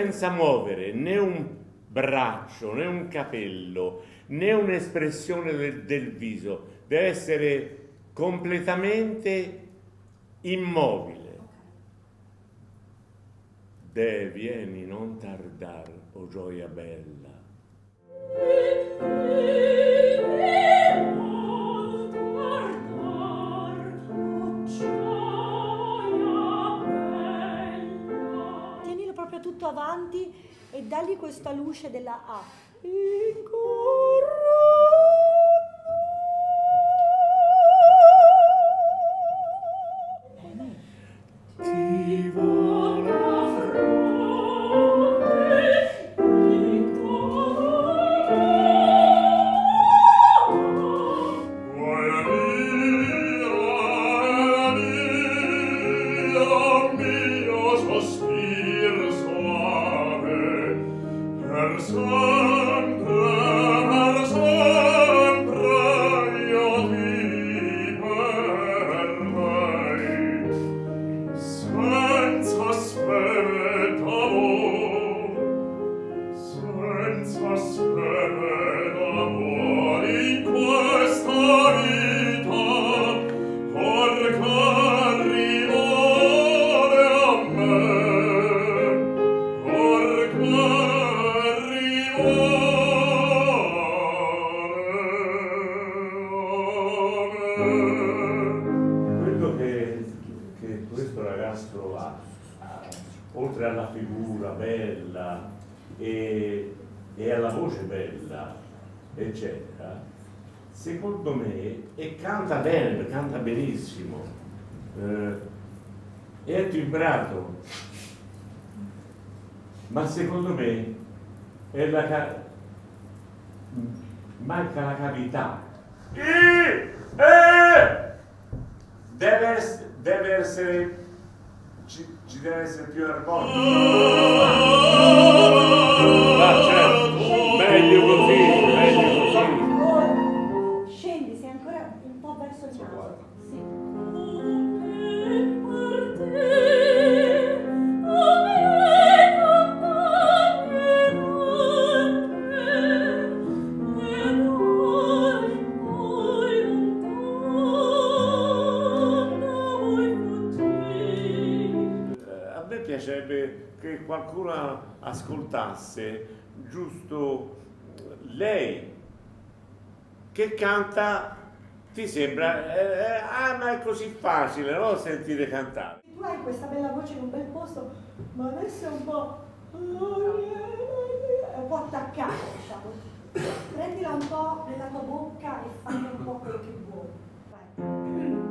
senza muovere né un braccio, né un capello, né un'espressione del viso, deve essere completamente immobile. Vieni, non tardar, o gioia bella. Tienilo proprio tutto avanti e dagli questa luce della A. Ti vola quello che questo ragazzo ha, oltre alla figura bella e alla voce bella, eccetera, secondo me, e canta bene, canta benissimo, è timbrato, ma secondo me è manca la cavità. Deve essere, ci deve essere più armonico. Ma certo, meglio così, meglio così. Scendi, sei ancora un po' verso il naso. Sì. Piacerebbe che qualcuno ascoltasse giusto lei che canta, ti sembra ma è così facile, no? Sentire cantare. Tu hai questa bella voce in un bel posto, ma adesso è un po' attaccata, diciamo. Prendila un po' nella tua bocca e fai un po' quello che vuoi. Vai.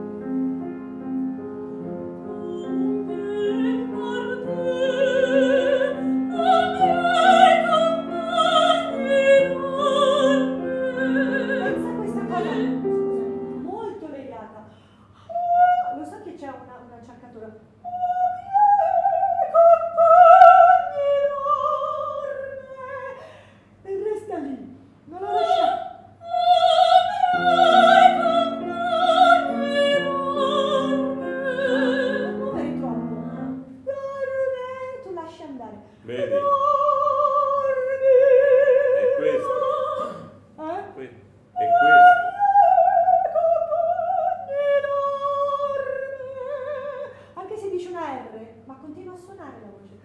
Vedi? È questo. È questo. Anche se dice una R, ma continua a suonare la voce.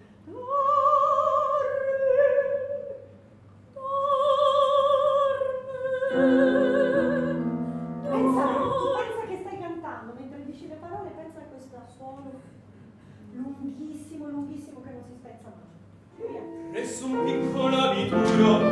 Pensa che stai cantando, mentre dici le parole, pensa a questo suono lunghissimo, lunghissimo che non si spezza mai. Nessun piccolo abituro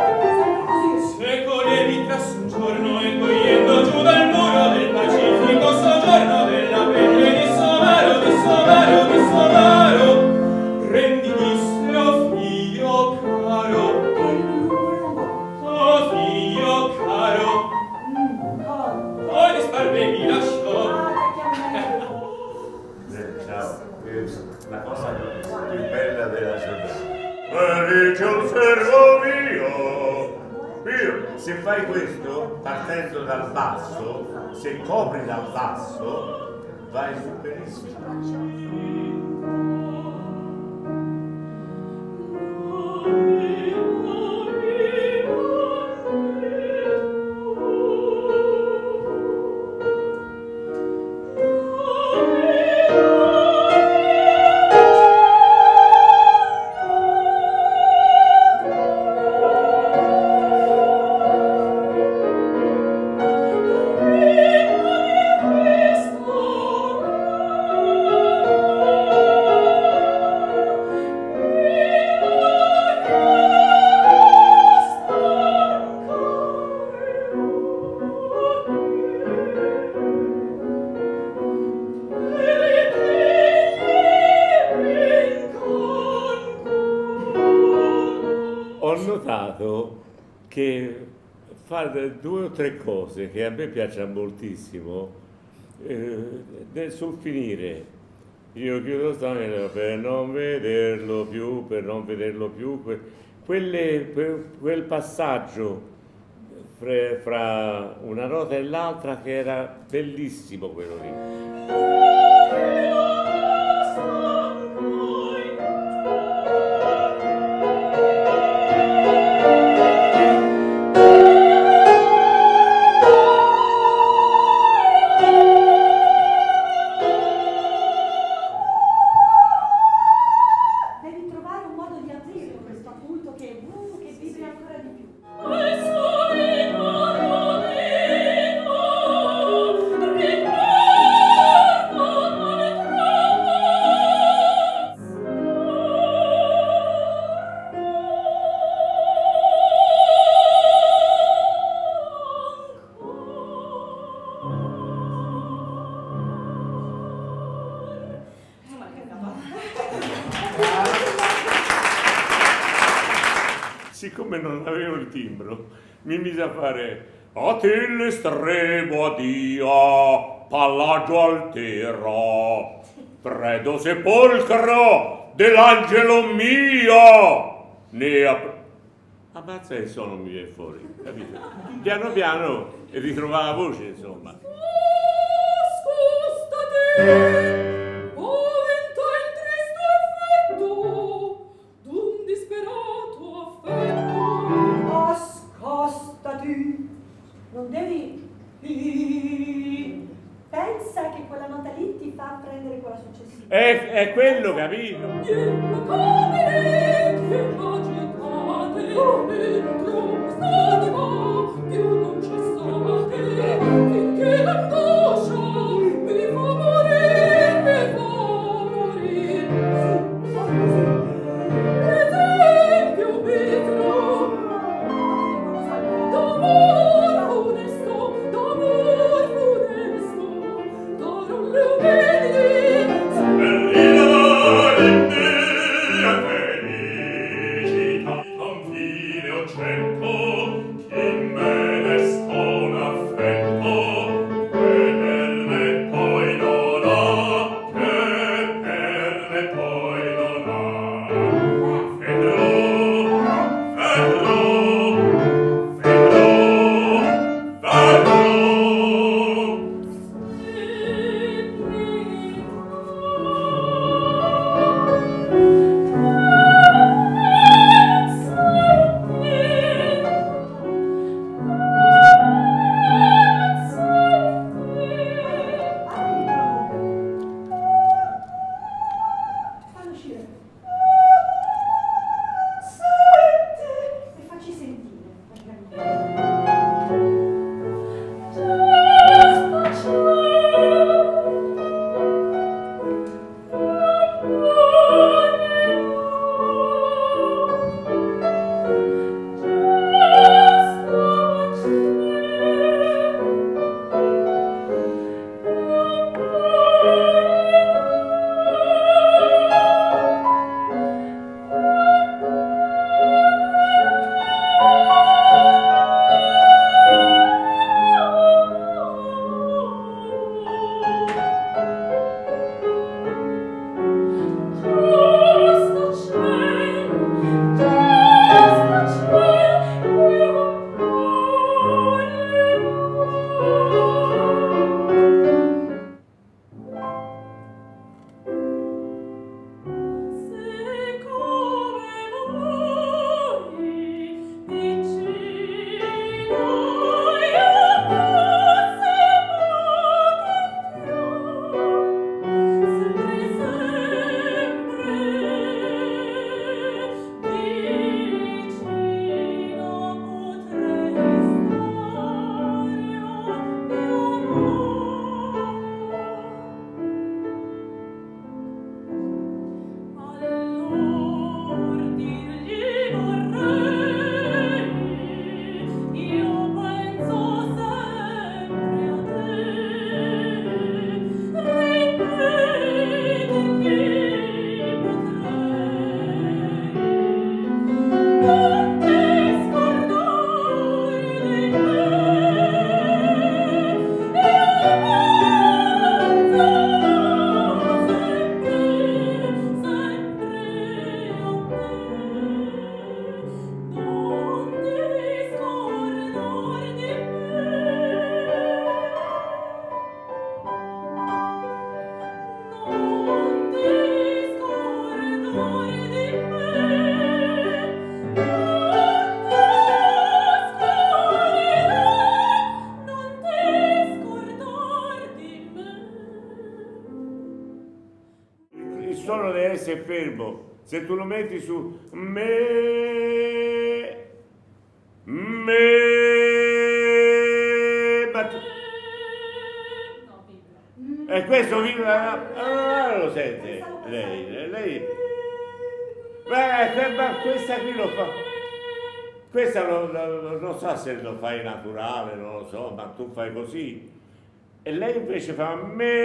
secoli vi trasse un giorno e togliendo giù dal muro del pacifico soggiorno della pelle di Somaro, di Somaro, di Somaro, rendi dissero figlio caro, oh figlio caro, poi disparve mi lasciò. Ciao, la cosa più bella della giornata. Felice osservo mio, se fai questo partendo dal basso, se copri dal basso, vai su benissimo. notato che fa 2 o 3 cose che a me piacciono moltissimo sul finire. Io chiudo st'anima per non vederlo più, quel passaggio fra una nota e l'altra che era bellissimo quello lì. Siccome non avevo il timbro, mi mise a fare a te l'estremo addio, pallaggio altero, predo sepolcro dell'angelo mio, ammazza il suono mi viene fuori, capito? Piano piano e ritrovava la voce, insomma. Scustate! Non devi... Pensa che quella nota lì ti fa prendere quella successiva. È quello, capito? Più non cessate, finché l'angoscia mi fa morire, mi fa morire. Esempio misero d'amor funesto, d'oro lumini. Bellina in mia felicità, confine o cento, suono deve essere fermo. Se tu lo metti su me, ma tu... E questo lo sente lei. Ma questa qui lo fa. Questa non so se lo fai naturale, non lo so, ma tu fai così. E lei invece fa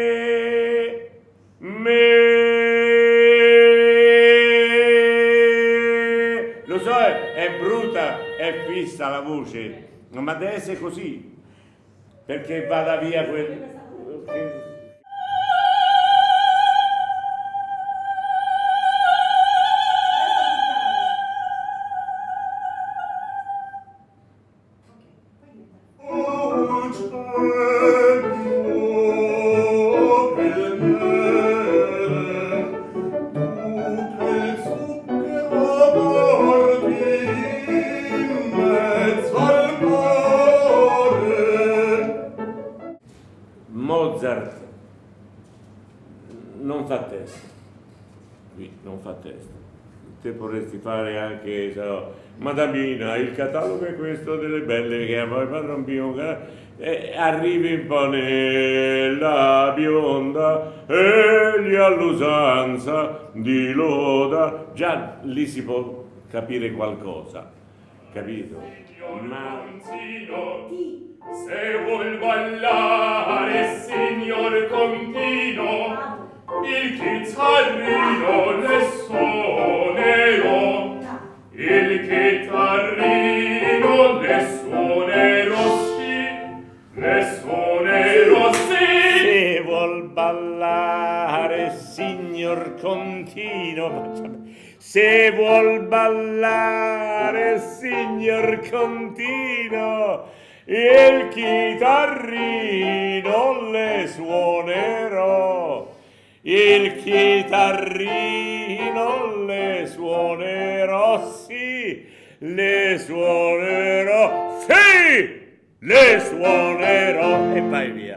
lo so, è brutta, è fissa la voce, ma deve essere così, perché vada via quel... Mozart non fa testa, qui non fa testa. Te potresti fare anche, so, Madamina, il catalogo è questo delle belle che ama il padron Pio, arrivi un po' nella bionda e gli all'usanza di loda, già lì si può capire qualcosa, capito? Ma... Se vuol ballare, signor Contino, il chitarrino le suonerò, il chitarrino le suonerò, sì, le suonerò, sì. Se vuol ballare, signor Contino, se vuol ballare, signor Contino, il chitarrino le suonerò, il chitarrino le suonerò, sì, le suonerò, sì, le suonerò, e vai via.